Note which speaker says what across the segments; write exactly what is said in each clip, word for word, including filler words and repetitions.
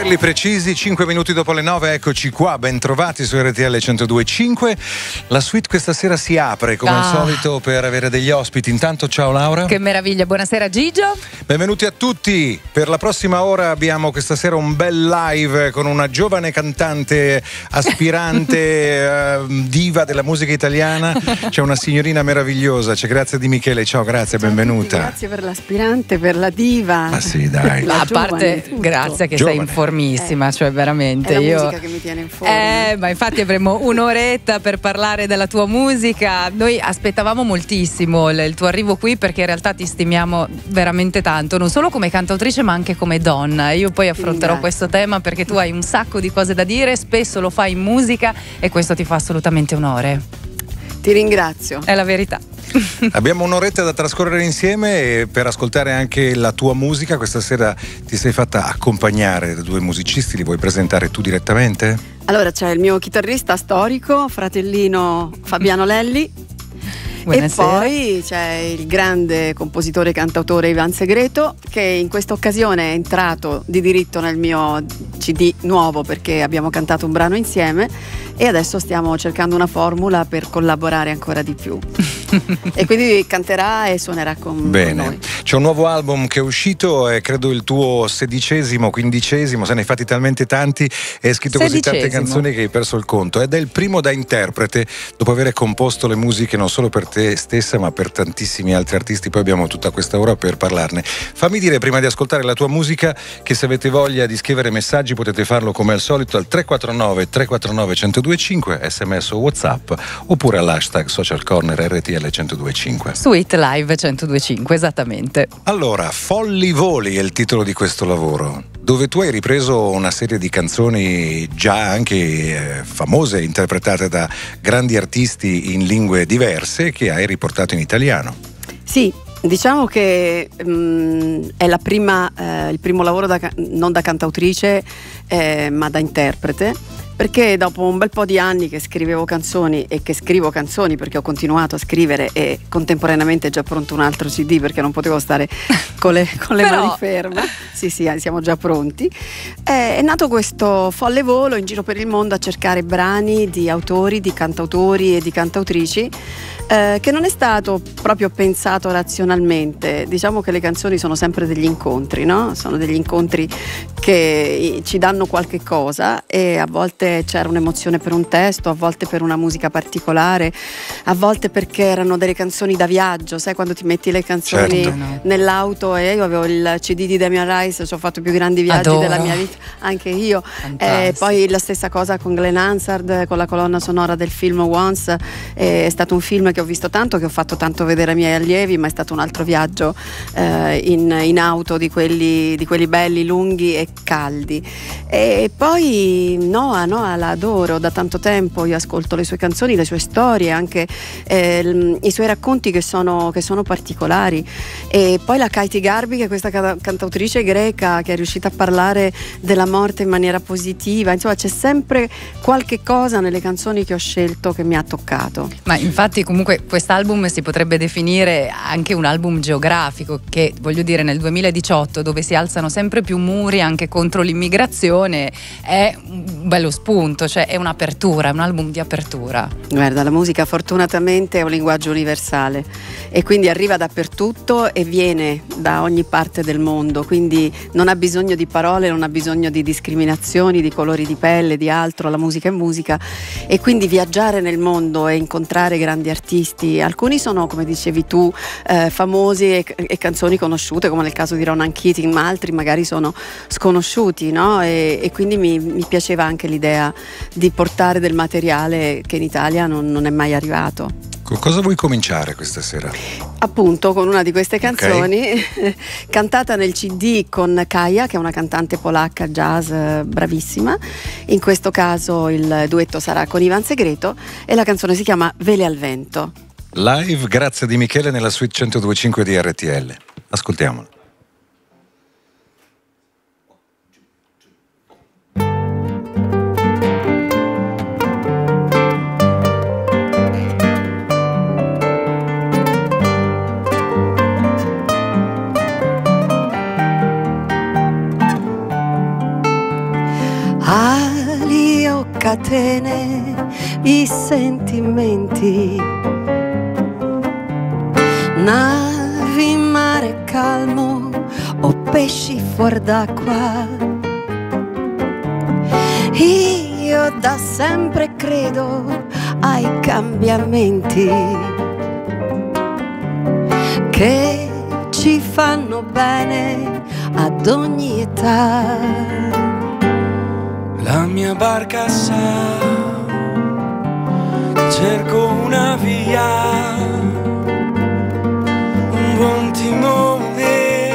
Speaker 1: Chiarli, precisi, cinque minuti dopo le nove, eccoci qua, ben trovati su R T L centodue e cinque. La suite questa sera si apre come
Speaker 2: ah.
Speaker 1: al solito per avere degli ospiti. Intanto ciao Laura.
Speaker 2: Che meraviglia, buonasera Gigio.
Speaker 1: Benvenuti a tutti. Per la prossima ora abbiamo questa sera un bel live con una giovane cantante aspirante eh, diva della musica italiana. C'è una signorina meravigliosa, c'è Grazia Di Michele. Ciao Grazia,
Speaker 3: ciao
Speaker 1: benvenuta.
Speaker 3: Grazie per l'aspirante, per la diva.
Speaker 1: Ma sì, dai.
Speaker 2: A
Speaker 3: giovane,
Speaker 2: parte
Speaker 3: tutto.
Speaker 2: Grazia che
Speaker 1: Giovane.
Speaker 2: sei informissima,
Speaker 3: Eh,
Speaker 2: cioè veramente
Speaker 3: è la
Speaker 2: io
Speaker 3: musica che mi tiene in forma.
Speaker 2: Eh, ma infatti avremo un'oretta per parlare della tua musica. Noi aspettavamo moltissimo il, il tuo arrivo qui perché in realtà ti stimiamo veramente tanto, non solo come cantautrice ma anche come donna. Io poi affronterò questo tema perché tu hai un sacco di cose da dire, spesso lo fai in musica e questo ti fa assolutamente onore.
Speaker 3: Ti ringrazio.
Speaker 2: È la verità.
Speaker 1: Abbiamo un'oretta da trascorrere insieme e per ascoltare anche la tua musica. Questa sera ti sei fatta accompagnare da due musicisti, li vuoi presentare tu direttamente?
Speaker 3: Allora c'è il mio chitarrista storico, fratellino Fabiano Lelli.
Speaker 2: Buonasera.
Speaker 3: E poi c'è il grande compositore e cantautore Ivan Segreto, che in questa occasione è entrato di diritto nel mio C D nuovo perché abbiamo cantato un brano insieme e adesso stiamo cercando una formula per collaborare ancora di più. E quindi canterà e suonerà con,
Speaker 1: Bene.
Speaker 3: con noi.
Speaker 1: C'è un nuovo album che è uscito, è credo il tuo sedicesimo, quindicesimo, se ne hai fatti talmente tanti e hai scritto così tante
Speaker 2: Sedicesimo.
Speaker 1: canzoni che hai perso il conto. Ed è il primo da interprete dopo aver composto le musiche non solo per te stessa ma per tantissimi altri artisti. Poi abbiamo tutta questa ora per parlarne. Fammi dire prima di ascoltare la tua musica che se avete voglia di scrivere messaggi potete farlo come al solito al tre quattro nove tre quattro nove uno zero due cinque, sms o WhatsApp, oppure all'hashtag social corner R T L centodue e cinque.
Speaker 2: Su It Live centodue e cinque, esattamente.
Speaker 1: Allora, Folli Voli è il titolo di questo lavoro, dove tu hai ripreso una serie di canzoni già anche eh, famose, interpretate da grandi artisti in lingue diverse, che hai riportato in italiano.
Speaker 3: Sì, diciamo che um, è la prima, eh, il primo lavoro da, non da cantautrice eh, ma da interprete, perché dopo un bel po' di anni che scrivevo canzoni e che scrivo canzoni, perché ho continuato a scrivere e contemporaneamente è già pronto un altro C D perché non potevo stare con le, con le
Speaker 2: Però...
Speaker 3: mani ferme. Sì, sì, siamo già pronti. È, è nato questo folle volo in giro per il mondo a cercare brani di autori, di cantautori e di cantautrici, eh, che non è stato proprio pensato razionalmente. Diciamo che le canzoni sono sempre degli incontri, no? Sono degli incontri che ci danno qualche cosa e a volte c'era un'emozione per un testo, a volte per una musica particolare, a volte perché erano delle canzoni da viaggio, sai quando ti metti le canzoni
Speaker 1: Certo.
Speaker 3: nell'auto, e io avevo il C D di Damian Rice, ci ho fatto i più grandi viaggi
Speaker 2: Adoro.
Speaker 3: della mia vita, anche io.
Speaker 2: Fantastico.
Speaker 3: E poi la stessa cosa con Glenn Hansard, con la colonna sonora del film Once. È stato un film che ho visto tanto, che ho fatto tanto vedere ai miei allievi, ma è stato un altro viaggio eh, in, in auto di quelli, di quelli belli, lunghi e caldi. E poi Noah, Noah la adoro da tanto tempo, io ascolto le sue canzoni, le sue storie, anche eh, i suoi racconti che sono, che sono particolari. E poi la Katy Garbi, che è questa ca- cantautrice greca che è riuscita a parlare della morte in maniera positiva. Insomma, c'è sempre qualche cosa nelle canzoni che ho scelto che mi ha toccato.
Speaker 2: Ma infatti comunque quest'album si potrebbe definire anche un album geografico, che voglio dire nel duemiladiciotto, dove si alzano sempre più muri anche contro l'immigrazione, è un bello spunto, cioè è un'apertura, è un album di apertura.
Speaker 3: Guarda, la musica fortunatamente è un linguaggio universale e quindi arriva dappertutto e viene da ogni parte del mondo, quindi non ha bisogno di parole, non ha bisogno di discriminazioni, di colori di pelle, di altro. La musica è musica e quindi viaggiare nel mondo e incontrare grandi artisti, alcuni sono, come dicevi tu, eh, famosi e, e canzoni conosciute, come nel caso di Ronan Keating, ma altri magari sono sconosciuti, no? E, e quindi mi, mi piaceva anche l'idea di portare del materiale che in Italia non, non è mai arrivato.
Speaker 1: Con cosa vuoi cominciare questa sera?
Speaker 3: Appunto con una di queste canzoni,
Speaker 1: Okay.
Speaker 3: cantata nel C D con Kaja, che è una cantante polacca jazz eh, bravissima. In questo caso il duetto sarà con Ivan Segreto e la canzone si chiama Vele al vento.
Speaker 1: Live, Grazia Di Michele nella suite centodue e cinque di R T L. Ascoltiamolo.
Speaker 3: catene i sentimenti. Navi in mare calmo o pesci fuor d'acqua. Io da sempre credo ai cambiamenti che ci fanno bene ad ogni età.
Speaker 4: La mia barca sa, cerco una via, un buon timone,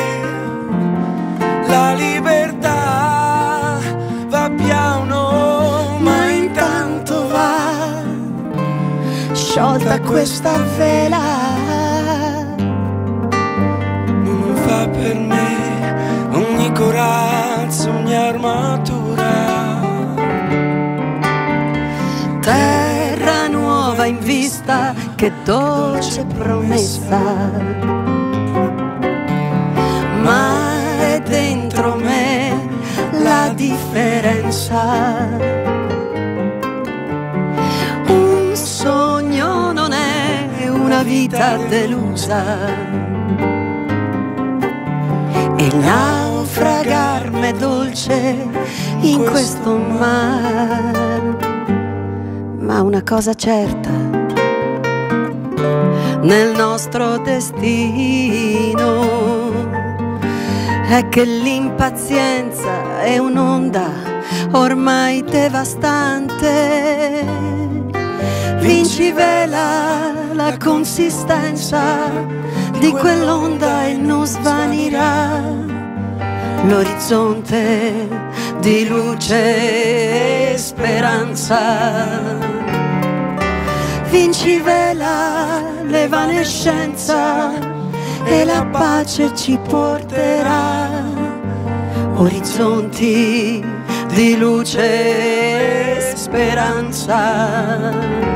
Speaker 4: la libertà va piano, ma intanto va sciolta questa vela. Non fa per me ogni corazza, ogni armatura.
Speaker 3: Terra nuova in vista, che dolce promessa. Ma è dentro me la differenza. Un sogno non è una vita delusa, e naufragar m'è dolce in questo mar. Ma una cosa certa nel nostro destino è che l'impazienza è un'onda ormai devastante. Vinci vela la consistenza di quell'onda e non svanirà l'orizzonte di luce e speranza. Vinci vela l'evanescenza e la pace ci porterà orizzonti di luce e speranza.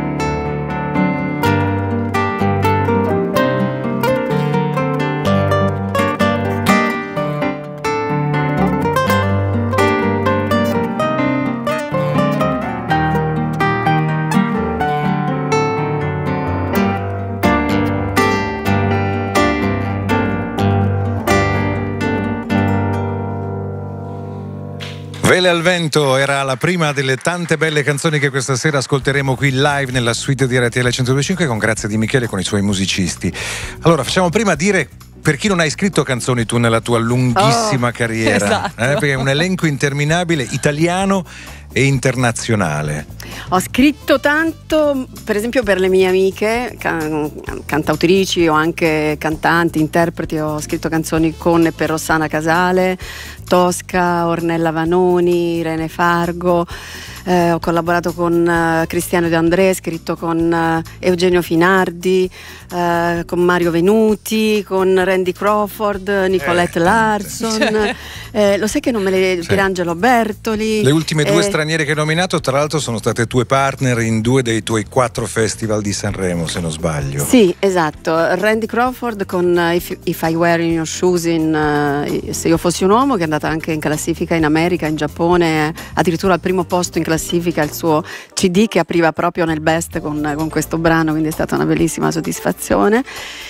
Speaker 1: Vele al vento era la prima delle tante belle canzoni che questa sera ascolteremo qui live nella suite di R T L centodue e cinque con Grazia Di Michele, con i suoi musicisti. Allora, facciamo prima dire per chi non hai scritto canzoni tu nella tua lunghissima
Speaker 2: oh,
Speaker 1: carriera,
Speaker 2: esatto.
Speaker 1: eh, perché è un elenco interminabile, italiano e internazionale.
Speaker 3: Ho scritto tanto, per esempio per le mie amiche can- cantautrici o anche cantanti, interpreti. Ho scritto canzoni con e per Rossana Casale, Tosca, Ornella Vanoni, Irene Fargo. Eh, ho collaborato con uh, Cristiano De André, scritto con uh, Eugenio Finardi, uh, con Mario Venuti, con Randy Crawford, Nicolette eh, Larson. Cioè. Eh, lo sai che non me le. Sì. Pierangelo Bertoli.
Speaker 1: Le ultime due
Speaker 3: eh,
Speaker 1: straniere che hai nominato, tra l'altro, sono state tue partner in due dei tuoi quattro festival di Sanremo, se non sbaglio.
Speaker 3: Sì, esatto. Randy Crawford con uh, If, If I Were in Your Shoes, in, uh, Se io fossi un uomo, che è andata anche in classifica in America, in Giappone, addirittura al primo posto in classifica il suo C D che apriva proprio nel best con, con questo brano, quindi è stata una bellissima soddisfazione.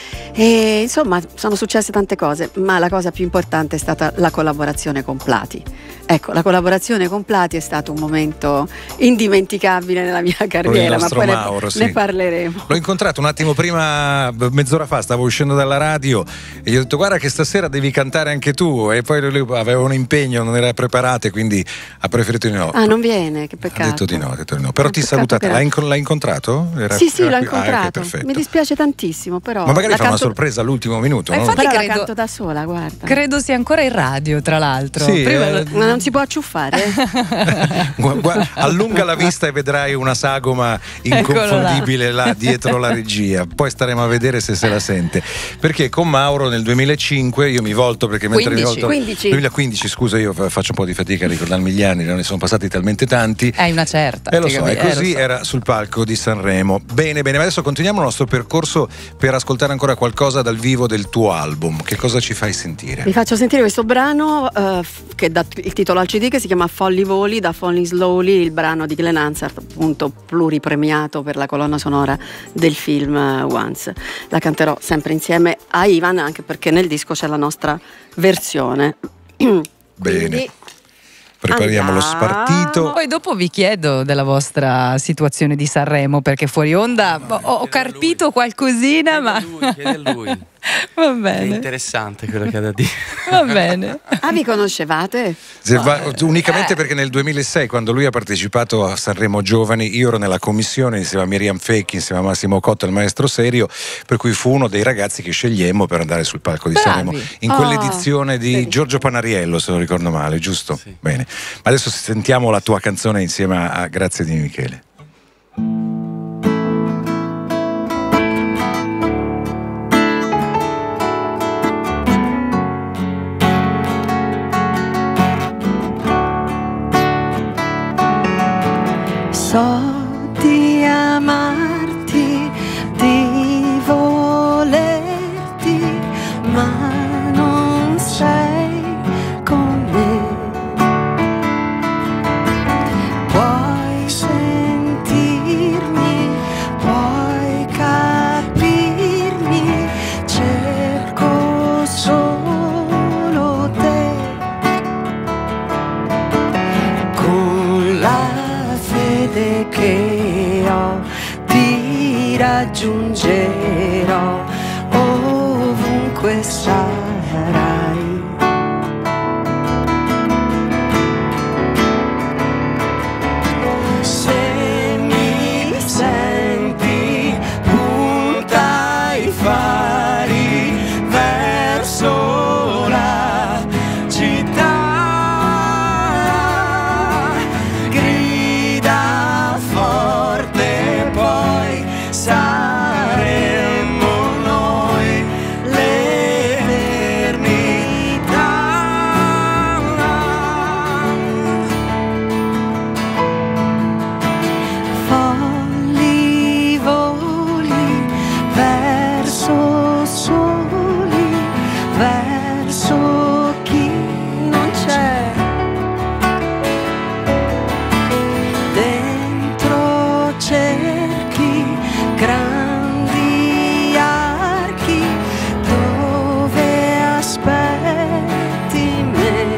Speaker 3: E insomma sono successe tante cose, ma la cosa più importante è stata la collaborazione con Plati. Ecco, la collaborazione con Plati è stato un momento indimenticabile nella mia carriera, ma poi
Speaker 1: Mauro,
Speaker 3: ne,
Speaker 1: sì.
Speaker 3: ne parleremo.
Speaker 1: L'ho incontrato un attimo prima, mezz'ora fa, stavo uscendo dalla radio e gli ho detto guarda che stasera devi cantare anche tu, e poi lui aveva un impegno, non era preparato e quindi ha preferito di no.
Speaker 3: Ah, non viene, che peccato.
Speaker 1: Ha detto di no, ha detto di no. Però ah, ti salutata, l'hai, inc- l'hai incontrato? Era,
Speaker 3: sì, sì,
Speaker 1: era
Speaker 3: l'ho
Speaker 1: qui.
Speaker 3: incontrato.
Speaker 1: Ah, okay,
Speaker 3: mi dispiace tantissimo, però.
Speaker 1: Ma magari fa
Speaker 3: canto...
Speaker 1: una sorpresa all'ultimo minuto.
Speaker 2: Ma
Speaker 1: no?
Speaker 2: infatti
Speaker 3: Però
Speaker 2: credo...
Speaker 3: la canto da sola, guarda.
Speaker 2: Credo sia ancora in radio, tra l'altro.
Speaker 1: Sì,
Speaker 2: Prima...
Speaker 1: eh...
Speaker 3: Ma non si può acciuffare.
Speaker 1: Guarda, allunga la vista e vedrai una sagoma inconfondibile là. là dietro la regia. Poi staremo a vedere se se la sente. Perché con Mauro nel duemilacinque, io mi volto perché mentre
Speaker 2: quindici.
Speaker 1: mi volto
Speaker 3: quindici.
Speaker 1: duemilaquindici, scusa, io faccio un po' di fatica a ricordarmi gli anni, non ne sono passati talmente tanti.
Speaker 2: Hai una certa.
Speaker 1: E lo so, e
Speaker 2: eh,
Speaker 1: così
Speaker 2: so.
Speaker 1: era sul palco di Sanremo. Bene, bene, ma adesso continuiamo il nostro percorso per ascoltare ancora qualche qualcosa dal vivo del tuo album. Che cosa ci fai sentire?
Speaker 3: Vi faccio sentire questo brano uh, che dà il titolo al C D, che si chiama Folly Voli, da Falling Slowly, il brano di Glenn Hansard, appunto pluripremiato per la colonna sonora del film uh, Once. La canterò sempre insieme a Ivan, anche perché nel disco c'è la nostra versione.
Speaker 1: Bene.
Speaker 3: Quindi,
Speaker 1: prepariamo
Speaker 3: andiamo.
Speaker 1: lo spartito.
Speaker 2: Poi dopo vi chiedo della vostra situazione di Sanremo, perché fuori onda ho, ho carpito qualcosina, ma
Speaker 5: Chiede a lui, chiede a lui.
Speaker 2: va
Speaker 5: È
Speaker 2: bene,
Speaker 5: interessante quello che ha da dire.
Speaker 2: va bene.
Speaker 3: Ah, vi conoscevate?
Speaker 1: Se va- unicamente
Speaker 2: eh.
Speaker 1: perché nel duemilasei, quando lui ha partecipato a Sanremo Giovani, io ero nella commissione insieme a Miriam Fecchi, insieme a Massimo Cotta, il maestro Serio, per cui fu uno dei ragazzi che scegliemmo per andare sul palco di
Speaker 2: Bravi.
Speaker 1: Sanremo in
Speaker 3: Oh,
Speaker 1: quell'edizione di
Speaker 3: vedi.
Speaker 1: Giorgio Panariello, se non ricordo male, giusto?
Speaker 5: Sì.
Speaker 1: Bene. Ma adesso sentiamo la tua canzone insieme a, a Grazie di Michele.
Speaker 3: So di amarti, di volerti, ma non sei con me. Puoi sentirmi, puoi capirmi, cerco solo te. Con la fede che ho ti raggiungerò ovunque sarai. Se mi senti, punta i fari verso la città. Grida forte, poi saremo noi l'eternità. Folli voli verso soli, verso chi non c'è. Dentro cerchi, grandi archi, dove aspetti me.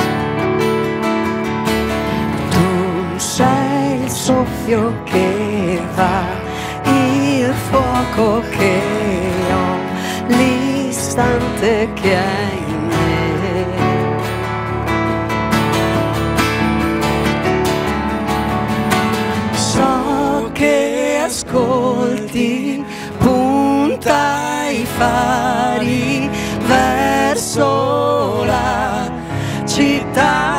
Speaker 3: Tu sei il soffio che va, il fuoco che ho, l'istante che è in me. So che ascolti, punta i fari verso la città.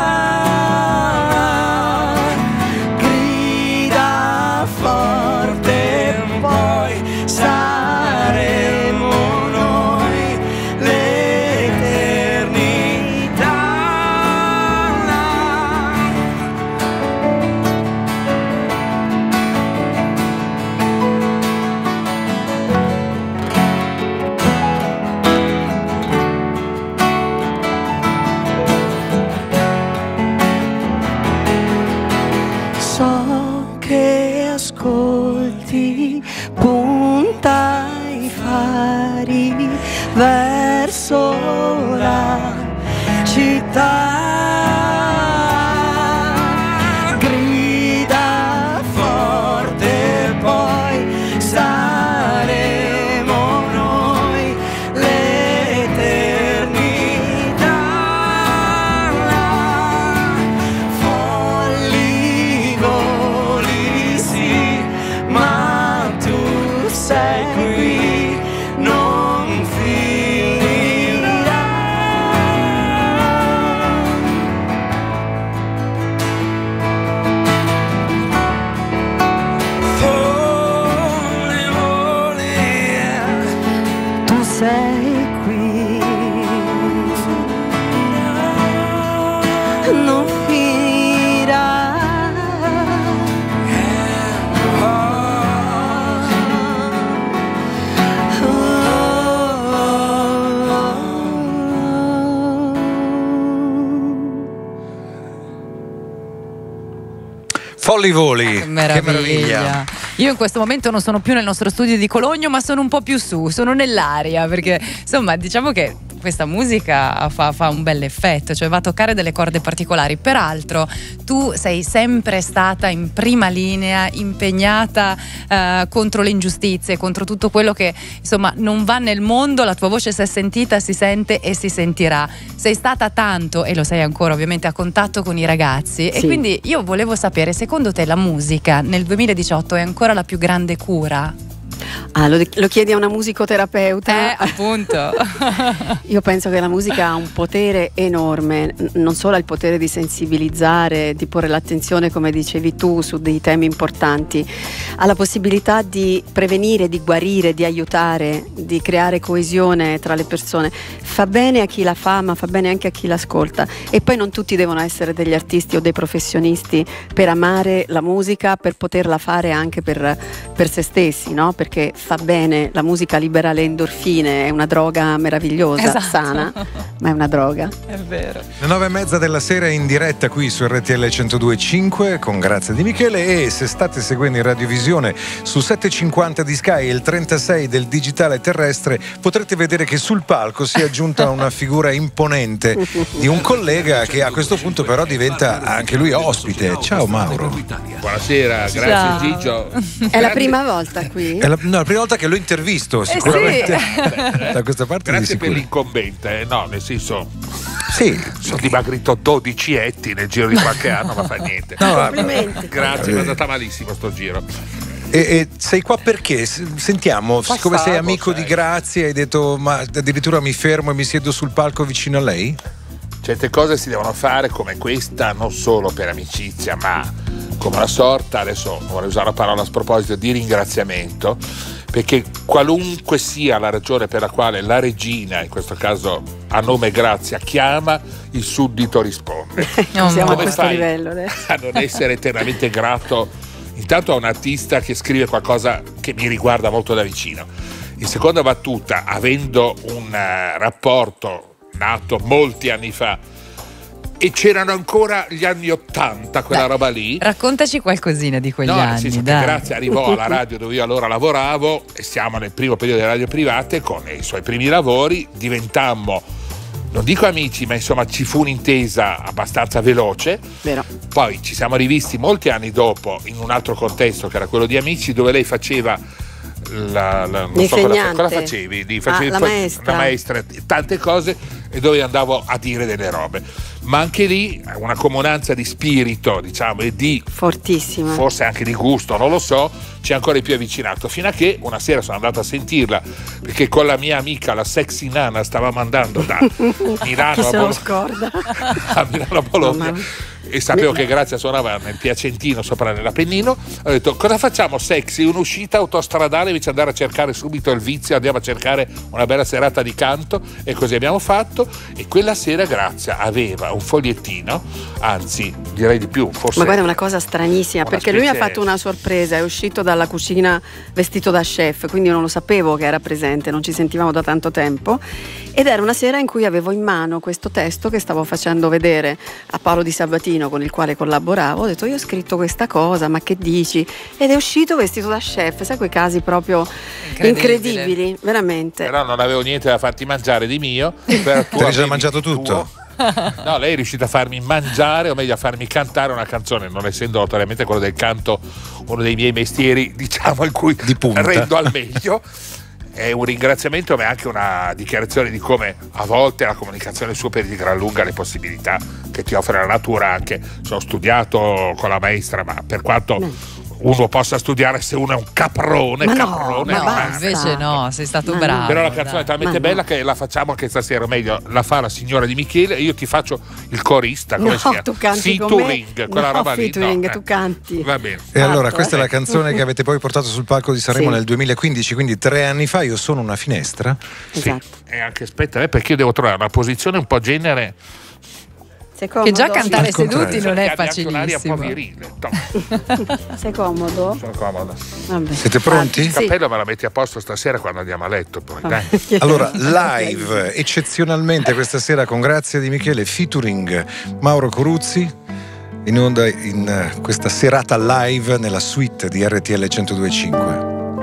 Speaker 3: Grida forte, poi saremo noi l'eternità. So che ascolti, punta i fari verso la città. Grida forte, poi saremo noi l'eternità. Folli voli sì, ma tu sei qui, non finirà. Folli voli, tu sei qui, non finirà. Oh,
Speaker 1: Molly Voli,
Speaker 2: Che
Speaker 1: che
Speaker 2: meraviglia.
Speaker 1: meraviglia.
Speaker 2: Io in questo momento non sono più nel nostro studio di Cologno, ma sono un po' più su, sono nell'aria, perché insomma diciamo che questa musica fa, fa un bel effetto, cioè va a toccare delle corde particolari. Peraltro tu sei sempre stata in prima linea, impegnata eh, contro le ingiustizie, contro tutto quello che insomma non va nel mondo. La tua voce si è sentita, si sente e si sentirà. Sei stata tanto, e lo sei ancora ovviamente, a contatto con i ragazzi,
Speaker 3: Sì.
Speaker 2: e quindi io volevo sapere, secondo te la musica nel duemiladiciotto è ancora la più grande cura?
Speaker 3: Ah, lo, lo chiedi a una musicoterapeuta?
Speaker 2: Eh, appunto.
Speaker 3: Io penso che la musica ha un potere enorme, n- non solo ha il potere di sensibilizzare, di porre l'attenzione, come dicevi tu, su dei temi importanti, ha la possibilità di prevenire, di guarire, di aiutare, di creare coesione tra le persone. Fa bene a chi la fa, ma fa bene anche a chi l'ascolta. E poi non tutti devono essere degli artisti o dei professionisti per amare la musica, per poterla fare anche per, per se stessi, no? Perché fa bene, la musica libera le endorfine, è una droga meravigliosa,
Speaker 2: Esatto.
Speaker 3: sana, ma è una droga.
Speaker 2: È vero.
Speaker 1: Le nove e mezza della sera in diretta qui su R T L centodue e cinque con Grazia Di Michele, e se state seguendo in radiovisione su settecentocinquanta di Sky e il trentasei del digitale terrestre potrete vedere che sul palco si è aggiunta una figura imponente di un collega che a questo punto però diventa anche lui ospite. Ciao Mauro.
Speaker 6: Buonasera, grazie
Speaker 2: Ciao.
Speaker 6: Gigio.
Speaker 3: È la prima volta qui?
Speaker 1: È la, no, la prima volta che l'ho intervisto, sicuramente
Speaker 2: sì.
Speaker 1: da questa parte
Speaker 6: Grazie
Speaker 1: di
Speaker 6: per
Speaker 1: sicuro.
Speaker 6: l'incombente, eh, no, nel senso,
Speaker 1: Sì,
Speaker 6: sono dimagrito dodici etti nel giro di qualche anno, ma fa niente.
Speaker 1: no,
Speaker 3: Complimenti.
Speaker 6: Grazie, mi è andata malissimo sto giro.
Speaker 1: E, e sei qua perché? S- Sentiamo, siccome sei
Speaker 6: Passavo,
Speaker 1: amico
Speaker 6: sai.
Speaker 1: di Grazia, hai detto ma addirittura mi fermo e mi siedo sul palco vicino a lei?
Speaker 6: Certe cose si devono fare come questa, non solo per amicizia, ma come una sorta, adesso vorrei usare una parola a sproposito, di ringraziamento, perché qualunque sia la ragione per la quale la regina, in questo caso a nome Grazia, chiama, il suddito risponde.
Speaker 2: No,
Speaker 3: Siamo a
Speaker 6: Come
Speaker 3: questo
Speaker 6: fai
Speaker 3: livello adesso.
Speaker 6: a non essere eternamente grato intanto a un artista che scrive qualcosa che mi riguarda molto da vicino? In seconda battuta, avendo un uh, rapporto nato molti anni fa e c'erano ancora gli anni ottanta, quella
Speaker 2: Dai,
Speaker 6: roba lì.
Speaker 2: Raccontaci qualcosina di quegli
Speaker 6: No, nel
Speaker 2: anni,
Speaker 6: senso che
Speaker 2: dai.
Speaker 6: Grazia arrivò alla radio dove io allora lavoravo, e siamo nel primo periodo delle radio private, con i suoi primi lavori diventammo, non dico amici, ma insomma ci fu un'intesa abbastanza veloce.
Speaker 3: Vero.
Speaker 6: Poi ci siamo rivisti molti anni dopo in un altro contesto, che era quello di Amici, dove lei faceva la, la, non so cosa,
Speaker 3: L'insegnante.
Speaker 6: cosa facevi, Lì facevi
Speaker 3: Ah, la
Speaker 6: poi
Speaker 3: maestra.
Speaker 6: una maestra, tante cose, e dove andavo a dire delle robe, ma anche lì una comunanza di spirito, diciamo, e di
Speaker 3: Fortissima.
Speaker 6: forse anche di gusto, non lo so, ci ha ancora di più avvicinato, fino a che una sera sono andato a sentirla, perché con la mia amica, la sexy nana, stavamo andando da Milano
Speaker 3: Chi
Speaker 6: a
Speaker 3: se lo
Speaker 6: Bologna,
Speaker 3: scorda?
Speaker 6: a Milano a Bologna,
Speaker 3: Mamma.
Speaker 6: e sapevo che Grazia suonava nel Piacentino sopra nell'Appennino. Ho detto: cosa facciamo sexy? Un'uscita autostradale invece andare a cercare subito il vizio, andiamo a cercare una bella serata di canto, e così abbiamo fatto. E quella sera Grazia aveva un fogliettino, anzi direi di più, forse
Speaker 3: Ma guarda, una cosa stranissima,
Speaker 6: una
Speaker 3: perché lui mi ha
Speaker 6: specie-
Speaker 3: fatto una sorpresa, è uscito dalla cucina vestito da chef, quindi non lo sapevo che era presente, non ci sentivamo da tanto tempo, ed era una sera in cui avevo in mano questo testo che stavo facendo vedere a Paolo Di Sabatino, con il quale collaboravo. Ho detto: io ho scritto questa cosa, ma che dici? Ed è uscito vestito da chef, sai, quei casi proprio
Speaker 2: Incredibile.
Speaker 3: incredibili, veramente.
Speaker 6: Però non avevo niente da farti mangiare di mio. Però tu
Speaker 1: Ti hai già
Speaker 6: avevi
Speaker 1: mangiato
Speaker 6: il
Speaker 1: tutto?
Speaker 6: tuo. No, lei è riuscita a farmi mangiare, o meglio a farmi cantare una canzone, non essendo notoriamente quello del canto uno dei miei mestieri, diciamo, in cui
Speaker 1: Di punta.
Speaker 6: rendo al meglio. È un ringraziamento, ma è anche una dichiarazione di come a volte la comunicazione superi di gran lunga le possibilità che ti offre la natura. Anche sono studiato con la maestra, ma per quanto uno possa studiare, se uno è un caprone,
Speaker 3: Ma no,
Speaker 6: caprone,
Speaker 3: ma
Speaker 6: no,
Speaker 3: basta.
Speaker 6: eh.
Speaker 2: Invece no, sei stato
Speaker 3: Ma no.
Speaker 2: bravo.
Speaker 6: Però la canzone è
Speaker 2: dai.
Speaker 6: talmente
Speaker 3: Ma no.
Speaker 6: bella che la facciamo anche stasera, o meglio la fa la signora Di Michele, e io ti faccio il corista, come
Speaker 3: No,
Speaker 6: si chiama?
Speaker 3: tu canti con
Speaker 6: Featuring,
Speaker 3: me.
Speaker 6: quella
Speaker 3: No,
Speaker 6: roba lì.
Speaker 3: featuring,
Speaker 6: no,
Speaker 3: tu
Speaker 6: eh.
Speaker 3: canti.
Speaker 6: Va bene.
Speaker 1: E allora,
Speaker 3: Fatto,
Speaker 1: questa
Speaker 3: eh.
Speaker 1: è la canzone che avete poi portato sul palco di Sanremo
Speaker 3: Sì.
Speaker 1: nel duemilaquindici, quindi tre anni fa. Io sono una finestra.
Speaker 6: Sì.
Speaker 3: Esatto.
Speaker 6: E anche aspetta, eh, perché io devo trovare una posizione un po' genere.
Speaker 3: Sei comodo?
Speaker 2: Che già cantare
Speaker 1: Al contrario.
Speaker 2: seduti non è
Speaker 6: Che abbia anche un'aria un po'
Speaker 2: facilissimo.
Speaker 6: virile. No,
Speaker 3: Sei comodo?
Speaker 6: sono comodo.
Speaker 3: Vabbè.
Speaker 1: Siete pronti?
Speaker 3: Ah,
Speaker 6: Il
Speaker 3: sì.
Speaker 6: cappello me la metti a posto stasera quando andiamo a letto, poi dai.
Speaker 1: Allora, live eccezionalmente questa sera con Grazia Di Michele featuring Mauro Coruzzi. in onda in questa serata live nella suite di R T L centodue e cinque.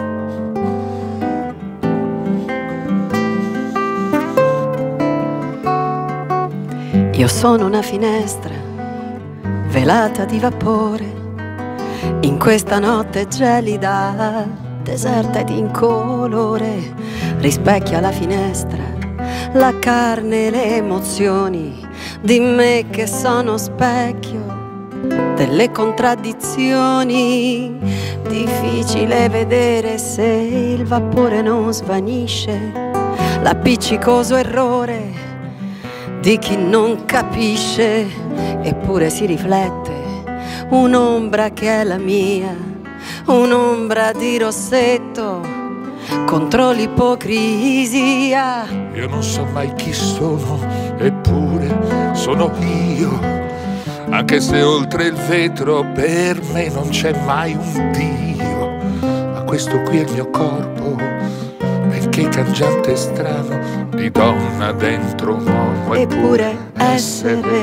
Speaker 3: Io sono una finestra velata di vapore in questa notte gelida, deserta ed incolore. Rispecchia la finestra la carne e le emozioni di me che sono specchio delle contraddizioni. Difficile vedere se il vapore non svanisce, l'appiccicoso errore di chi non capisce, eppure si riflette un'ombra che è la mia, un'ombra di rossetto contro l'ipocrisia.
Speaker 6: Io non so mai chi sono, eppure sono io, anche se oltre il vetro per me non c'è mai un Dio. Ma questo qui è il mio corpo, benché cangiante e strano, di donna dentro un uomo,
Speaker 3: eppure essere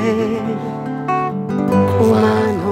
Speaker 3: umano.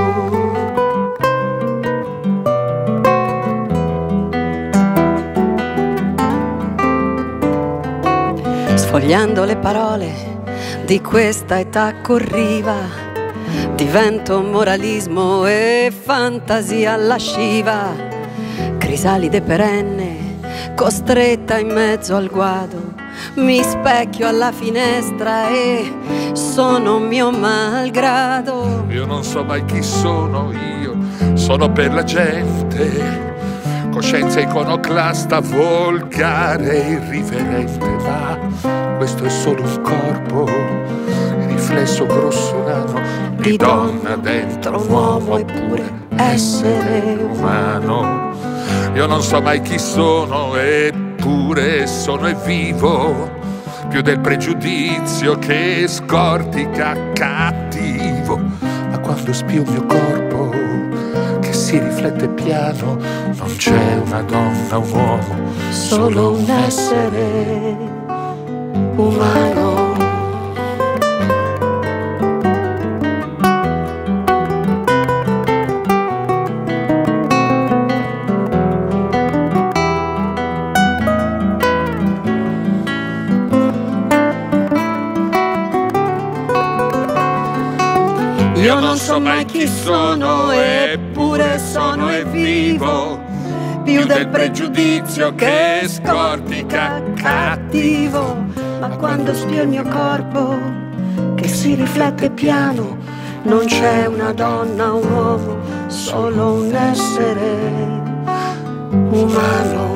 Speaker 3: Sfogliando le parole di questa età corriva, divento moralismo e fantasia lasciva, crisalide perenne costretta in mezzo al guado. Mi specchio alla finestra e sono mio malgrado.
Speaker 6: Io non so mai chi sono io, sono per la gente, coscienza iconoclasta, volgare, irriverente, ma questo è solo un corpo, il riflesso grossolano di, di donna dentro un uomo, eppure essere umano. Io non so mai chi sono, eppure sono e vivo, più del pregiudizio che scortica cattivo. Ma quando spio il mio corpo che si riflette piano, non c'è una donna, un uomo,
Speaker 3: solo un essere umano.
Speaker 6: Io non so mai chi sono, eppure sono e vivo, più del pregiudizio che scortica cattivo.
Speaker 3: Ma quando spio il mio corpo che si riflette piano, non c'è una donna, un uomo, solo un essere umano.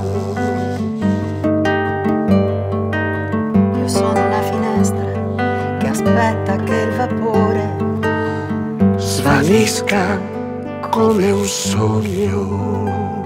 Speaker 3: Io sono la finestra che aspetta che il vapore
Speaker 6: svanisca come un sogno.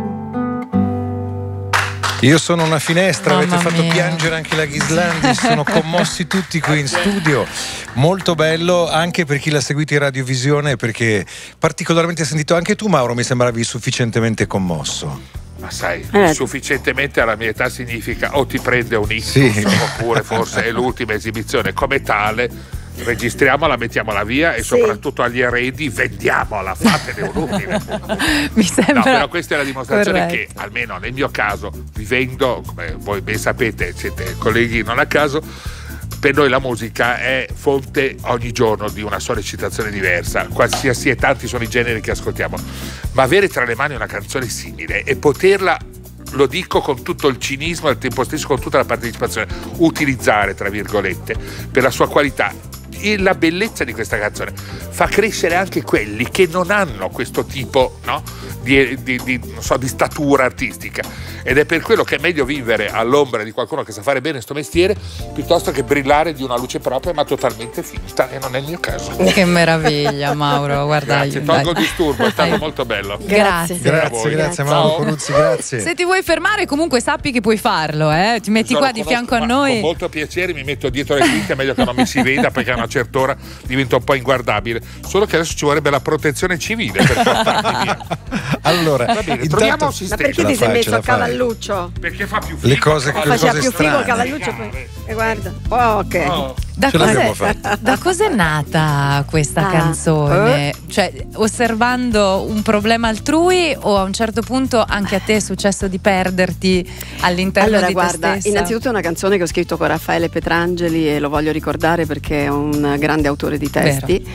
Speaker 1: Io sono una finestra,
Speaker 2: Mamma
Speaker 1: avete fatto
Speaker 2: mia.
Speaker 1: piangere anche la Ghislandi, sono commossi tutti qui in studio. Molto bello anche per chi l'ha seguito in radiovisione, perché particolarmente sentito. Anche tu, Mauro, mi sembravi sufficientemente commosso.
Speaker 6: Ma sai,
Speaker 3: Eh.
Speaker 6: sufficientemente alla mia età significa o ti prende un ictus,
Speaker 1: Sì.
Speaker 6: oppure forse è l'ultima esibizione. Come tale registriamola, mettiamola via e
Speaker 3: Sì.
Speaker 6: soprattutto agli eredi vendiamola, fatene un'ultima.
Speaker 2: Mi sembra
Speaker 6: No, però questa è la dimostrazione
Speaker 2: corretto.
Speaker 6: che, almeno nel mio caso, vivendo, come voi ben sapete, siete colleghi non a caso, per noi la musica è fonte ogni giorno di una sollecitazione diversa, qualsiasi e tanti sono i generi che ascoltiamo, ma avere tra le mani una canzone simile e poterla, lo dico con tutto il cinismo e al tempo stesso con tutta la partecipazione, utilizzare tra virgolette per la sua qualità e la bellezza di questa canzone, fa crescere anche quelli che non hanno questo tipo, no? di, di, di, non so, di statura artistica, ed è per quello che è meglio vivere all'ombra di qualcuno che sa fare bene questo mestiere piuttosto che brillare di una luce propria ma totalmente finta, e non è il mio caso.
Speaker 2: Che meraviglia, Mauro, guarda.
Speaker 6: Grazie,
Speaker 2: io-
Speaker 6: tolgo il disturbo, è stato
Speaker 2: Dai.
Speaker 6: molto bello.
Speaker 2: Grazie.
Speaker 6: a
Speaker 1: Grazie,
Speaker 6: voi.
Speaker 1: grazie
Speaker 6: Ciao.
Speaker 1: Mauro Coruzzi, grazie.
Speaker 2: Se ti vuoi fermare, comunque sappi che puoi farlo, eh? Ti metti
Speaker 6: Lo
Speaker 2: qua di
Speaker 6: conosco,
Speaker 2: fianco a
Speaker 6: ma
Speaker 2: noi.
Speaker 6: Con molto piacere mi metto dietro le quinte, è meglio che non mi si veda perché a una certa ora diventa un po' inguardabile. Solo che adesso ci vorrebbe la protezione civile per portarmi via.
Speaker 1: Allora,
Speaker 6: Va bene,
Speaker 1: intanto-
Speaker 6: troviamo un
Speaker 3: Ma
Speaker 6: sistema.
Speaker 3: perché
Speaker 1: la
Speaker 3: ti sei
Speaker 1: fai, ce
Speaker 3: messo
Speaker 1: la
Speaker 3: a
Speaker 1: fai.
Speaker 3: cavalluccio?
Speaker 6: Perché fa più
Speaker 1: Le
Speaker 6: figo.
Speaker 1: cose-
Speaker 6: Fa-
Speaker 1: le
Speaker 3: Faceva
Speaker 1: cose
Speaker 3: più figo
Speaker 1: strane.
Speaker 3: cavalluccio poi. E guarda. Oh, ok.
Speaker 6: Oh.
Speaker 2: Da
Speaker 1: Ce
Speaker 2: cos'è,
Speaker 1: l'abbiamo fatta.
Speaker 2: da cos'è nata questa
Speaker 3: Ah,
Speaker 2: canzone? Cioè, osservando un problema altrui o a un certo punto anche a te è successo di perderti all'interno
Speaker 3: Allora,
Speaker 2: di
Speaker 3: guarda,
Speaker 2: te stessa?
Speaker 3: innanzitutto è una canzone che ho scritto con Raffaele Petrangeli e lo voglio ricordare perché è un grande autore di testi.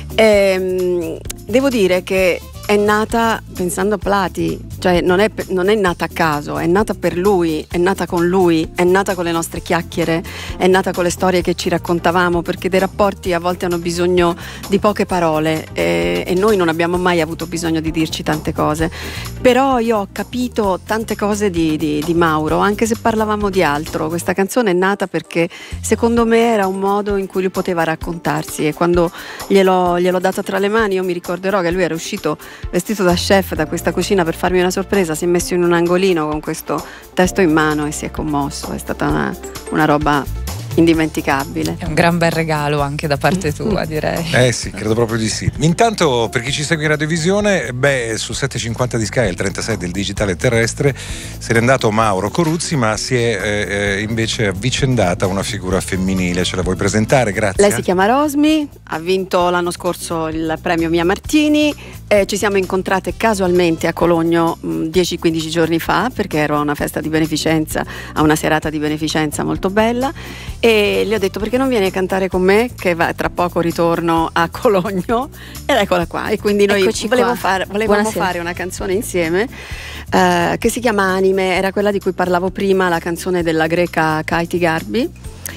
Speaker 3: Ehm, devo dire che è nata pensando a Plati, cioè non è, non è nata a caso, è nata per lui, è nata con lui, è nata con le nostre chiacchiere, è nata con le storie che ci raccontavamo, perché dei rapporti a volte hanno bisogno di poche parole e, e noi non abbiamo mai avuto bisogno di dirci tante cose. Però io ho capito tante cose di, di, di Mauro, anche se parlavamo di altro. Questa canzone è nata perché secondo me era un modo in cui lui poteva raccontarsi, e quando gliel'ho, gliel'ho data tra le mani io mi ricorderò che lui era uscito vestito da chef da questa cucina per farmi una sorpresa, si è messo in un angolino con questo testo in mano e si è commosso. È stata una, una roba indimenticabile.
Speaker 2: È un gran bel regalo anche da parte tua, direi.
Speaker 1: Eh sì, credo proprio di sì. Intanto, per chi ci segue in radiovisione, beh, su settecentocinquanta di Sky, il trentasei del digitale terrestre, se n'è andato Mauro Coruzzi, ma si è eh, invece avvicendata una figura femminile. Ce la vuoi presentare? Grazie.
Speaker 3: Lei si chiama Rosmi, ha vinto l'anno scorso il premio Mia Martini. Eh, ci siamo incontrate casualmente a Cologno dieci quindici giorni fa, perché ero a una festa di beneficenza, a una serata di beneficenza molto bella, e le ho detto: perché non vieni a cantare con me, che va, tra poco ritorno a Cologno, ed eccola qua. E quindi noi
Speaker 7: Eccoci
Speaker 3: volevo
Speaker 7: qua.
Speaker 3: fare, volevamo
Speaker 7: Buonasera.
Speaker 3: fare una canzone insieme eh, che si chiama Anime, era quella di cui parlavo prima, la canzone della greca Kaiti Garbi,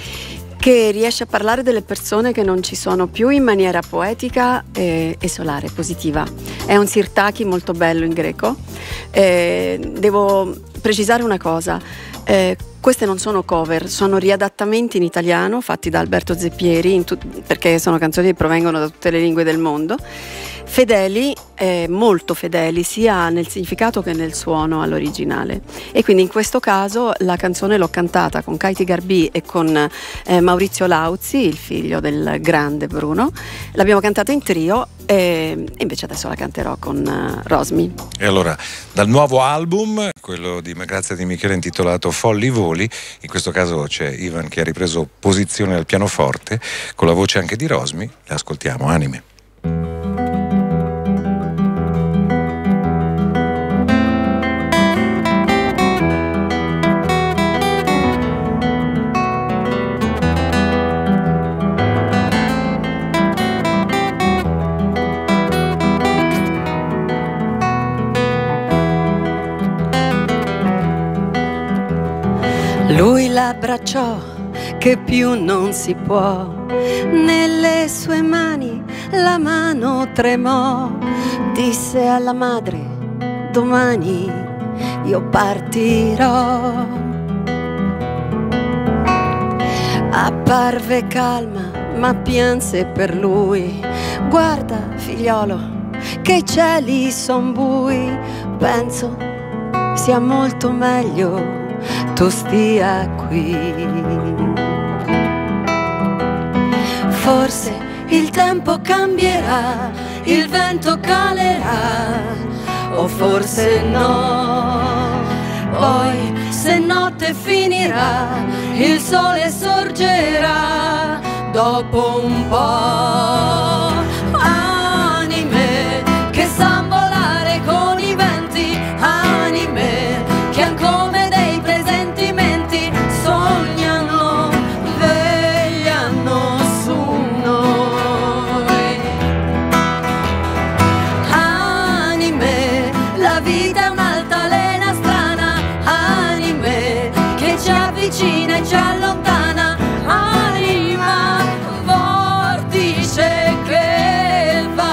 Speaker 3: che riesce a parlare delle persone che non ci sono più in maniera poetica e, e solare, positiva. È un sirtaki molto bello in greco. Eh, devo precisare una cosa, eh, queste non sono cover, sono riadattamenti in italiano fatti da Alberto Zeppieri, in tu- perché sono canzoni che provengono da tutte le lingue del mondo, fedeli, eh, molto fedeli sia nel significato che nel suono all'originale. E quindi in questo caso la canzone l'ho cantata con Kaiti Garbi e con eh, Maurizio Lauzi, il figlio del grande Bruno. L'abbiamo cantata in trio e invece adesso la canterò con uh, Rosmi.
Speaker 1: E allora, dal nuovo album, quello di Grazia Di Michele intitolato Folli Voli, in questo caso c'è Ivan che ha ripreso posizione al pianoforte con la voce anche di Rosmi. La ascoltiamo, Anime.
Speaker 3: Lui l'abbracciò che più non si può, nelle sue mani la mano tremò, disse alla madre: domani io partirò. Apparve calma ma pianse per lui: guarda figliolo che i cieli son bui, penso sia molto meglio tu stia qui. Forse il tempo cambierà, il vento calerà, o forse no. Poi se notte finirà, il sole sorgerà dopo un po'. Anime che san volare con i venti, anime che han come dei presentimenti, sognano, vegliano su noi. Anime, la vita è un'altalena strana, anime che ci avvicina e ci allontana, anima, vortice che va.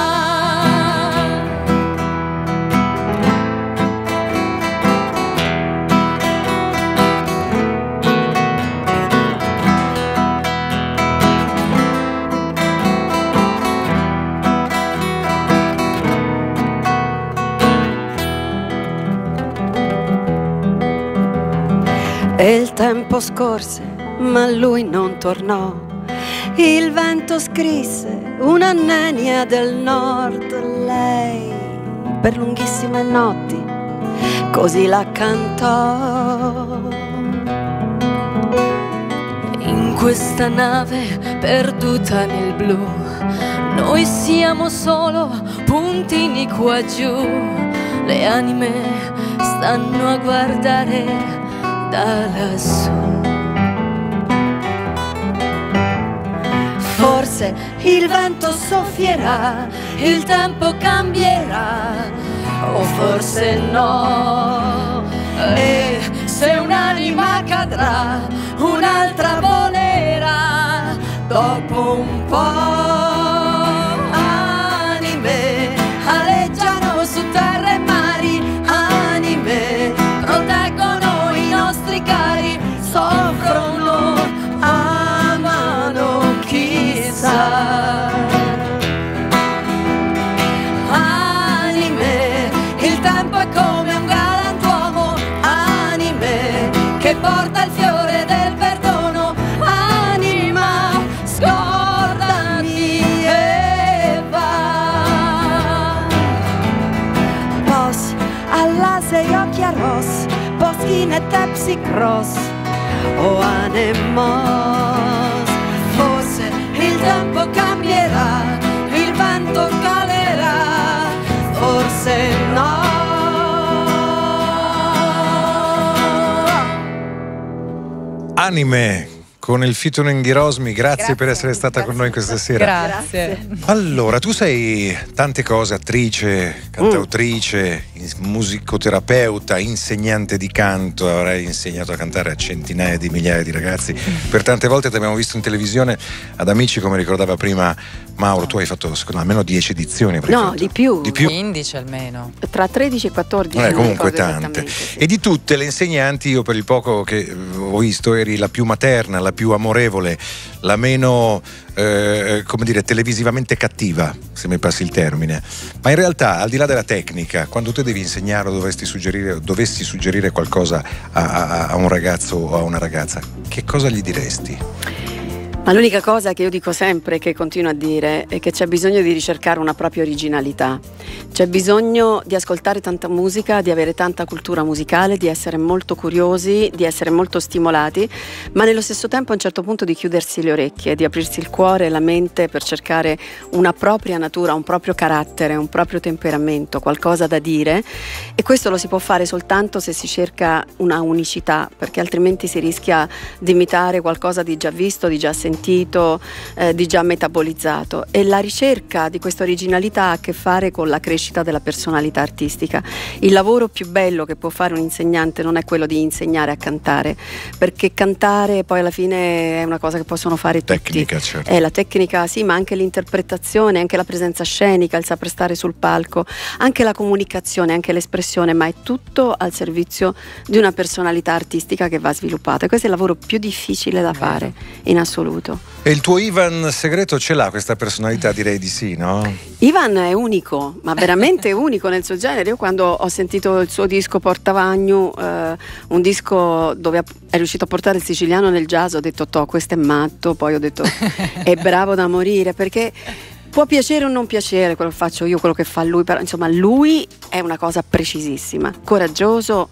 Speaker 3: E il tempo scorse, ma lui non tornò. Il vento scrisse una nenia del nord. Lei per lunghissime notti così la cantò. In
Speaker 7: questa nave perduta nel blu. Noi siamo solo puntini qua giù, le anime stanno a guardare da lassù. Forse il vento soffierà, il tempo cambierà, o forse no. E se un'anima cadrà, un'altra volerà dopo un po'. Anime aleggiano su terre e mari, anime proteggono i nostri cari, soffrono, amano, chissà. Anime, il tempo è come un galantuomo, anime che porta il fiore del perdono, anima, scordami e va. Pos, all'ase e occhi a ros, poschine e tepsi cross, o anemos. Forse il tempo cambierà, il vento calerà, forse no.
Speaker 1: Anime con il featuring di Rosmi, grazie,
Speaker 2: Grazie.
Speaker 1: per essere stata
Speaker 3: Grazie.
Speaker 1: con noi questa sera.
Speaker 2: Grazie.
Speaker 1: Allora, tu sei tante cose, attrice, cantautrice, musicoterapeuta, insegnante di canto, avrai insegnato a cantare a centinaia di migliaia di ragazzi. Per tante volte ti abbiamo visto in televisione ad Amici, come ricordava prima Mauro, tu hai fatto secondo me almeno dieci edizioni. avrai
Speaker 3: No,
Speaker 1: fatto.
Speaker 3: di più.
Speaker 1: Di più.
Speaker 2: quindici almeno.
Speaker 3: Tra tredici e quattordici.
Speaker 1: Eh,
Speaker 3: non
Speaker 1: comunque
Speaker 3: ricordo
Speaker 1: tante.
Speaker 3: esattamente, sì.
Speaker 1: E di tutte le insegnanti, io per il poco che eh, ho visto eri la più materna, la più amorevole, la meno eh, come dire televisivamente cattiva, se mi passi il termine. Ma in realtà, al di là della tecnica, quando tu devi insegnare o dovresti suggerire, dovessi suggerire qualcosa a, a, a un ragazzo o a una ragazza, che cosa gli diresti?
Speaker 3: Ma l'unica cosa che io dico sempre, che continuo a dire, è che c'è bisogno di ricercare una propria originalità. C'è bisogno di ascoltare tanta musica, di avere tanta cultura musicale, di essere molto curiosi, di essere molto stimolati, ma nello stesso tempo a un certo punto di chiudersi le orecchie, di aprirsi il cuore e la mente per cercare una propria natura, un proprio carattere, un proprio temperamento, qualcosa da dire. E questo lo si può fare soltanto se si cerca una unicità, perché altrimenti si rischia di imitare qualcosa di già visto, di già sentito, sentito, eh, di già metabolizzato. E la ricerca di questa originalità ha a che fare con la crescita della personalità artistica. Il lavoro più bello che può fare un insegnante non è quello di insegnare a cantare, perché cantare poi alla fine è una cosa che possono fare tutti.
Speaker 1: Tecnica, certo.
Speaker 3: È la tecnica, sì, ma anche l'interpretazione, anche la presenza scenica, il saper stare sul palco, anche la comunicazione, anche l'espressione, ma è tutto al servizio di una personalità artistica che va sviluppata. E questo è il lavoro più difficile da fare in assoluto.
Speaker 1: E il tuo Ivan segreto ce l'ha questa personalità? Direi di sì, no?
Speaker 3: Ivan è unico, ma veramente unico nel suo genere. Io quando ho sentito il suo disco Portavagnu, eh, un disco dove è riuscito a portare il siciliano nel jazz, ho detto toh, questo è matto. Poi ho detto è bravo da morire, perché può piacere o non piacere quello che faccio io, quello che fa lui, però insomma lui è una cosa precisissima, coraggioso.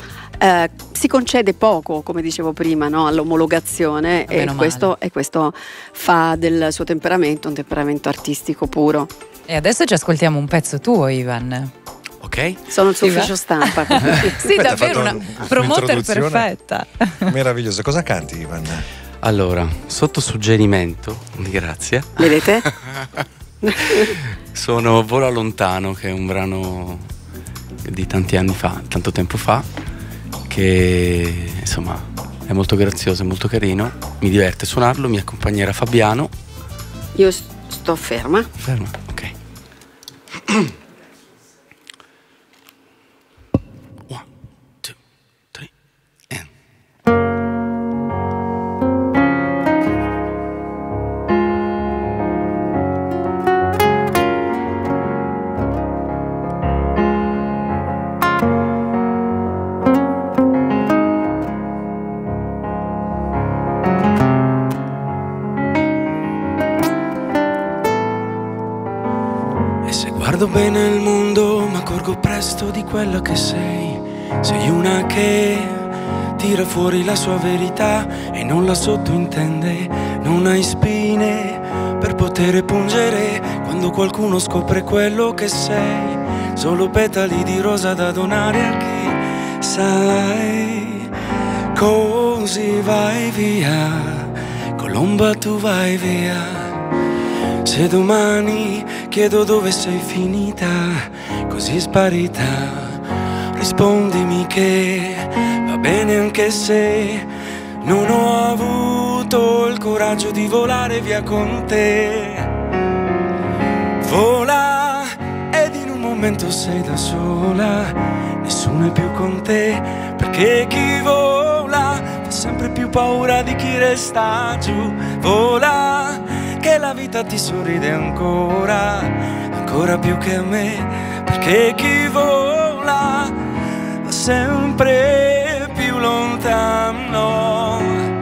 Speaker 3: Eh, si concede poco, come dicevo prima, no? All'omologazione, e questo, e questo fa del suo temperamento un temperamento artistico puro.
Speaker 2: E adesso ci ascoltiamo un pezzo tuo, Ivan.
Speaker 5: Ok.
Speaker 3: Sono il suo
Speaker 2: Sì,
Speaker 3: ufficio stampa.
Speaker 2: Sì,
Speaker 1: Aspetta,
Speaker 2: davvero
Speaker 1: ha
Speaker 2: una
Speaker 1: fatto
Speaker 2: promoter
Speaker 1: un'introduzione
Speaker 2: perfetta.
Speaker 1: Meraviglioso. Cosa canti, Ivan?
Speaker 5: Allora, sotto suggerimento, grazie.
Speaker 3: Vedete?
Speaker 5: Sono Vola lontano, che è un brano di tanti anni fa, tanto tempo fa, che insomma è molto grazioso, è molto carino, mi diverte suonarlo, mi accompagnerà Fabiano.
Speaker 3: Io sto ferma.
Speaker 5: Ferma, ok. One, two, three, and...
Speaker 4: Guardo bene il mondo, ma accorgo presto di quella che sei. Sei una che tira fuori la sua verità e non la sottointende. Non hai spine per poter pungere quando qualcuno scopre quello che sei. Solo petali di rosa da donare a chi sai. Così vai via, colomba tu vai via. Se domani chiedo dove sei finita, così sparita, rispondimi che va bene anche se non ho avuto il coraggio di volare via con te. Vola ed in un momento sei da sola, nessuno è più con te, perché chi vola fa sempre più paura di chi resta giù. Vola che la vita ti sorride ancora, ancora più che a me, perché chi vola va sempre più lontano.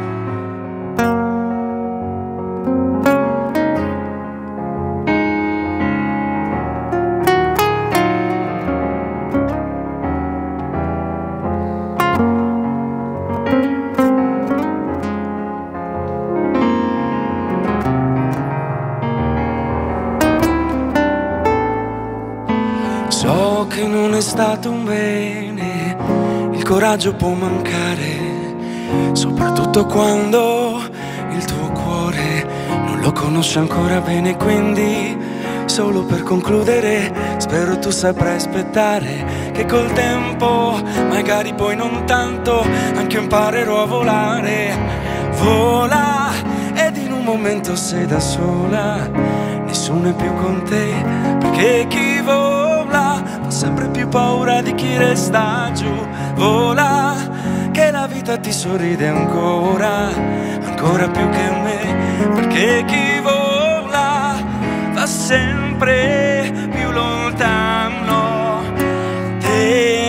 Speaker 4: So che non è stato un bene, il coraggio può mancare, soprattutto quando il tuo cuore non lo conosce ancora bene. Quindi, solo per concludere, spero tu saprai aspettare che col tempo, magari poi non tanto, anche io imparerò a volare. Vola ed in un momento sei da sola, nessuno è più con te, perché chi vola fa sempre più paura di chi resta giù. Vola che la vita ti sorride ancora, ancora più che a me, perché chi vola va sempre più lontano. Te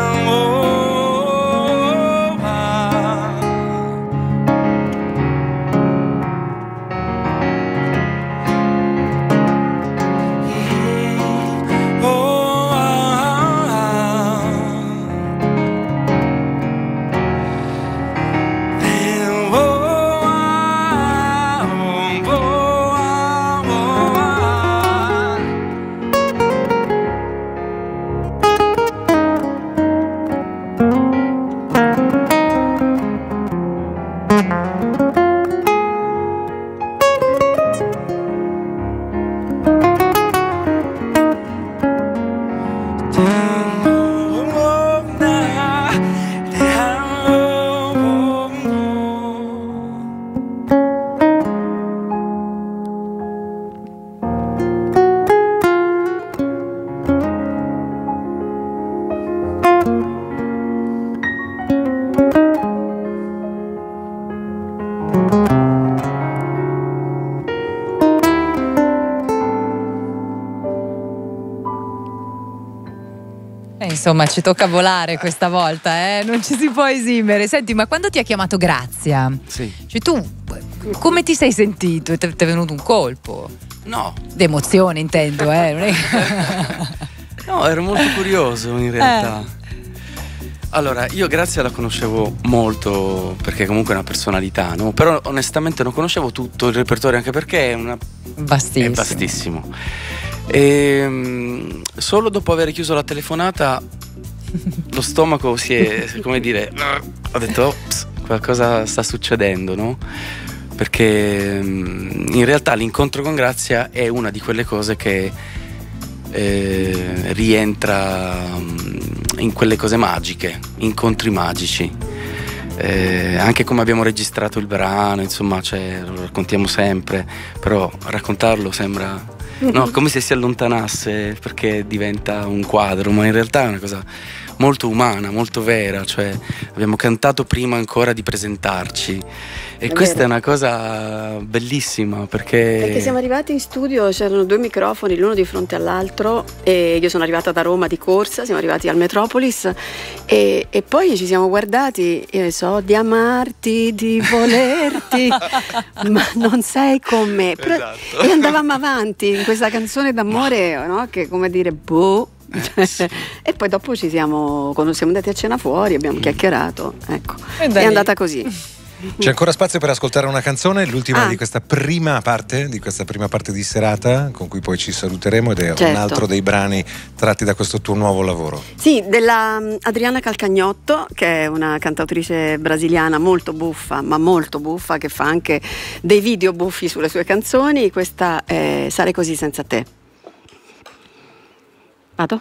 Speaker 2: Insomma, ci tocca volare questa volta, eh? Non ci si può esimere. Senti, ma quando ti ha chiamato Grazia,
Speaker 5: Sì.
Speaker 2: cioè tu come ti sei sentito? Ti è venuto un colpo?
Speaker 5: No.
Speaker 2: D'emozione intendo, eh? Non è...
Speaker 5: No, ero molto curioso in realtà. Eh. Allora, io Grazia la conoscevo molto perché comunque è una personalità, no? Però onestamente non conoscevo tutto il repertorio, anche perché è una...
Speaker 2: Vastissimo.
Speaker 5: È vastissimo. E solo dopo aver chiuso la telefonata lo stomaco si è, come dire, ho detto ops, qualcosa sta succedendo, no? Perché in realtà l'incontro con Grazia è una di quelle cose che eh, rientra in quelle cose magiche, incontri magici. Eh, anche come abbiamo registrato il brano, insomma, cioè, lo raccontiamo sempre, però raccontarlo sembra... No, come se si allontanasse perché diventa un quadro, ma in realtà è una cosa molto umana, molto vera, cioè abbiamo cantato prima ancora di presentarci e è questa vero. È una cosa bellissima perché...
Speaker 3: Perché siamo arrivati in studio, c'erano due microfoni l'uno di fronte all'altro e io sono arrivata da Roma di corsa, siamo arrivati al Metropolis e, e poi ci siamo guardati e so di amarti, di volerti ma non sei con me. Però, esatto. E andavamo avanti in questa canzone d'amore, no? Che come dire, boh,
Speaker 5: Eh, sì.
Speaker 3: E poi dopo ci siamo, quando siamo andati a cena fuori, abbiamo chiacchierato, ecco,
Speaker 2: E da
Speaker 3: è
Speaker 2: lì.
Speaker 3: andata così.
Speaker 1: C'è ancora spazio per ascoltare una canzone, l'ultima
Speaker 3: Ah.
Speaker 1: di questa prima parte, di questa prima parte di serata, con cui poi ci saluteremo, ed è un
Speaker 3: Certo.
Speaker 1: altro dei brani tratti da questo tuo nuovo lavoro.
Speaker 3: Sì, della um, Adriana Calcagnotto, che è una cantautrice brasiliana molto buffa, ma molto buffa, che fa anche dei video buffi sulle sue canzoni. Questa è Sarei così senza te. Vado?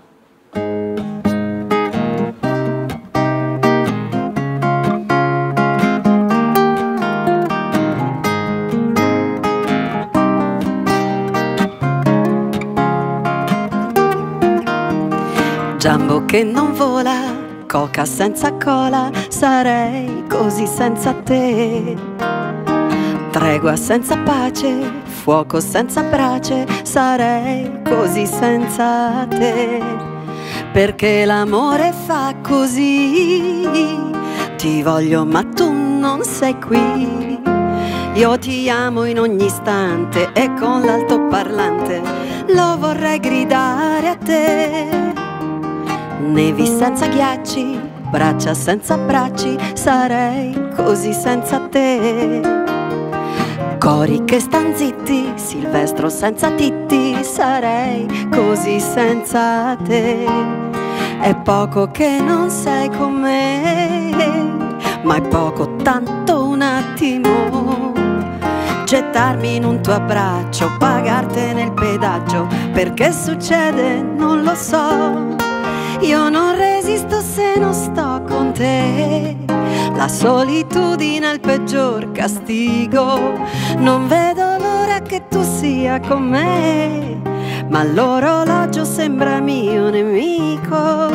Speaker 3: Giambo che non vola, coca senza cola, sarei così senza te. Tregua senza pace, fuoco senza brace, sarei così senza te. Perché l'amore fa così, ti voglio ma tu non sei qui. Io ti amo in ogni istante e con l'altoparlante lo vorrei gridare a te. Nevi senza ghiacci, braccia senza bracci, sarei così senza te. Cori che stan zitti, Silvestro senza titti, sarei così senza te. È poco che non sei con me, ma è poco tanto un attimo. Gettarmi in un tuo abbraccio, pagartene il pedaggio, perché succede non lo so. Io non resisto se non sto con te. La solitudine è il peggior castigo. Non vedo l'ora che tu sia con me, ma l'orologio sembra mio nemico.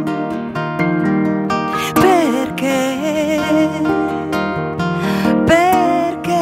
Speaker 3: Perché? Perché?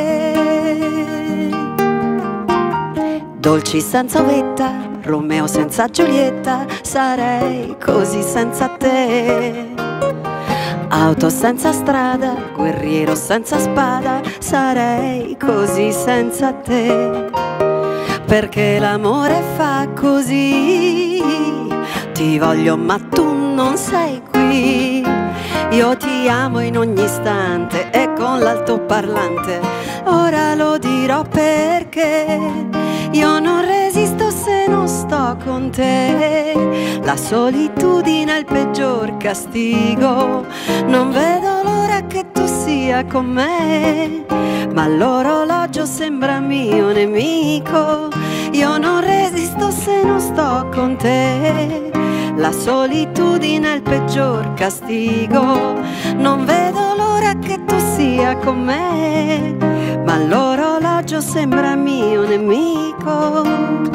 Speaker 3: Dolci senza uvetta, Romeo senza Giulietta, sarei così senza te. Auto senza strada, guerriero senza spada, sarei così senza te. Perché l'amore fa così, ti voglio ma tu non sei qui. Io ti amo in ogni istante e con l'altoparlante ora lo dirò perché io non resisto se non sto con te. La solitudine è il peggior castigo. Non vedo l'ora che tu sia con me, ma l'orologio sembra mio nemico. Io non resisto se non sto con te. La solitudine è il peggior castigo. Non vedo l'ora che tu sia con me, ma l'orologio sembra mio nemico.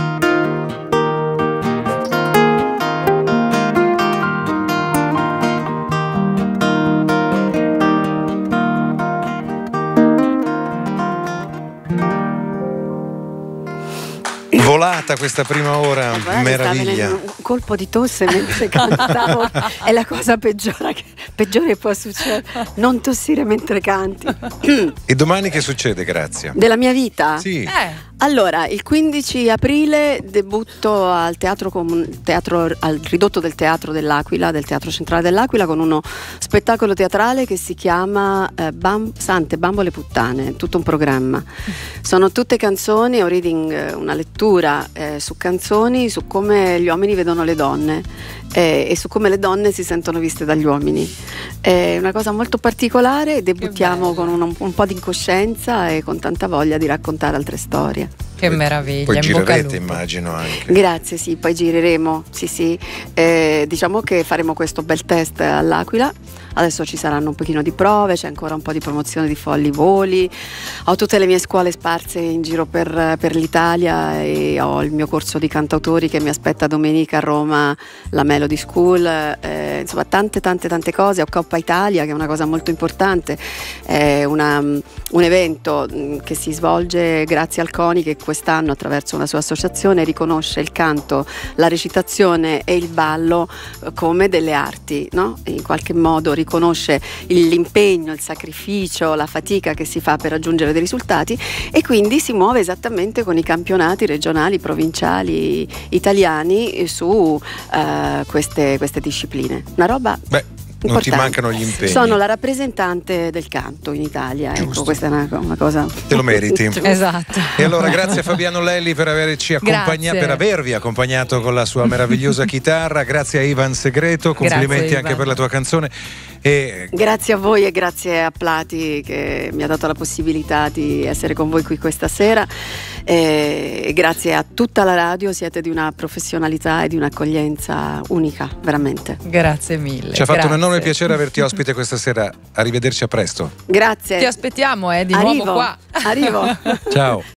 Speaker 1: Volata questa prima ora,
Speaker 3: Guarda,
Speaker 1: meraviglia.
Speaker 3: un colpo di tosse mentre cantavo. È la cosa peggiore che, peggiore che può succedere, non tossire mentre canti.
Speaker 1: E domani che succede, Grazia?
Speaker 3: Della mia vita?
Speaker 1: Sì.
Speaker 2: Eh,
Speaker 3: Allora, il quindici aprile debutto al teatro, comun- teatro al ridotto del Teatro dell'Aquila, del Teatro Centrale dell'Aquila, con uno spettacolo teatrale che si chiama eh, Bam- Sante Bambole Puttane, tutto un programma. Sono tutte canzoni, un reading, eh, una lettura eh, su canzoni, su come gli uomini vedono le donne eh, e su come le donne si sentono viste dagli uomini. È una cosa molto particolare, debuttiamo con un, un po' di incoscienza e con tanta voglia di raccontare altre storie.
Speaker 2: che meraviglia.
Speaker 1: Poi
Speaker 2: in bocca al
Speaker 1: girerete,
Speaker 2: lupo.
Speaker 1: immagino anche.
Speaker 3: Grazie, sì, poi gireremo, sì sì, eh, diciamo che faremo questo bel test all'Aquila, adesso ci saranno un pochino di prove, c'è ancora un po' di promozione di Folli Voli, ho tutte le mie scuole sparse in giro per, per l'Italia e ho il mio corso di cantautori che mi aspetta domenica a Roma, la Melody School, eh, insomma tante tante tante cose, ho Coppa Italia che è una cosa molto importante, è una, un evento che si svolge grazie al CONI che quest'anno attraverso una sua associazione riconosce il canto, la recitazione e il ballo come delle arti, no? In qualche modo riconosce l'impegno, il sacrificio, la fatica che si fa per raggiungere dei risultati, e quindi si muove esattamente con i campionati regionali, provinciali, italiani su uh, queste, queste discipline. Una roba...
Speaker 1: Beh. Non ti mancano gli impegni.
Speaker 3: Sono la rappresentante del canto in Italia.
Speaker 1: Giusto.
Speaker 3: Ecco, questa è una, una cosa.
Speaker 1: Te lo meriti.
Speaker 2: Esatto.
Speaker 1: E allora grazie a Fabiano Lelli per averci accompagnato, per avervi accompagnato con la sua meravigliosa chitarra. Grazie a Ivan Segreto, complimenti grazie, anche Ivan. Per la tua canzone. E...
Speaker 3: Grazie a voi e grazie a Plati che mi ha dato la possibilità di essere con voi qui questa sera, e grazie a tutta la radio, siete di una professionalità e di un'accoglienza unica, veramente.
Speaker 2: Grazie mille.
Speaker 1: Ci ha fatto
Speaker 2: grazie.
Speaker 1: un enorme piacere averti ospite questa sera. Arrivederci, a presto.
Speaker 3: Grazie.
Speaker 2: Ti aspettiamo eh, di
Speaker 3: Arrivo.
Speaker 2: nuovo qua.
Speaker 3: Arrivo.
Speaker 1: Ciao.